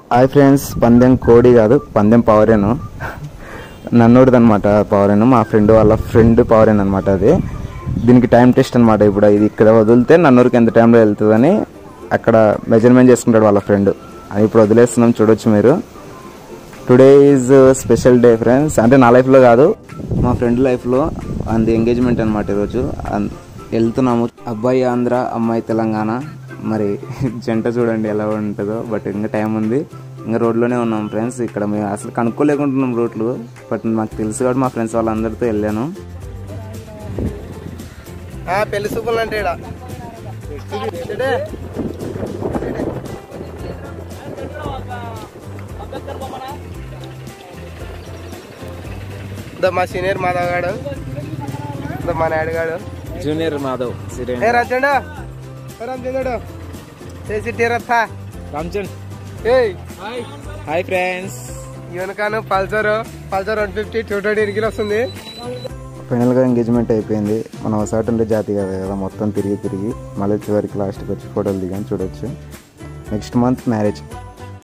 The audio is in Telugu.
హాయ్ ఫ్రెండ్స్, పందెం కోడి కాదు, పందెం పవరేను. నన్నోడిది అనమాట పవరేను, మా ఫ్రెండ్ వాళ్ళ ఫ్రెండ్ పవరేన్ అనమాట. అది దీనికి టైం టెస్ట్ అనమాట. ఇప్పుడు ఇది ఇక్కడ వదిలితే నన్నూరుకి ఎంత టైంలో వెళ్తుందని అక్కడ మెజర్మెంట్ చేసుకుంటాడు వాళ్ళ ఫ్రెండ్. అది ఇప్పుడు వదిలేస్తున్నాం, చూడొచ్చు మీరు. Today is special day friends. అంటే నా లైఫ్లో కాదు, మా ఫ్రెండ్ లైఫ్లో అంది ఎంగేజ్మెంట్ అనమాట. ఈరోజు వెళ్తున్నాము. అబ్బాయి ఆంధ్ర, అమ్మాయి తెలంగాణ. మరి జంట చూడండి ఎలా ఉంటుందో. బట్ ఇంకా టైం ఉంది, ఇంకా రోడ్లోనే ఉన్నాం ఫ్రెండ్స్. ఇక్కడ మేము అసలు కనుక్కోలేకుంటున్నాం రూట్లు. బట్ మాకు తెలుసు కాబట్టి మా ఫ్రెండ్స్ వాళ్ళందరితో వెళ్ళాను. పెళ్లి సూపులు అంటే మా సీనియర్ మాధవ్ గాడు, మా నాయుడు గాడు, జూనియర్ మాధవ్, రాజండు రామచంద్రుడు, రామచంద్. Hi friends. యూనికాను పల్సర్ 150 220 కిలో వస్తుంది. ఫైనల్గా ఎంగేజ్మెంట్ అయిపోయింది. మనం ఒకసారి ఉండే జాతి కదా, మొత్తం తిరిగి మళ్ళీ చివరికి లాస్ట్కి వచ్చి ఫోటోలు దిగాను, చూడొచ్చు. Next month marriage.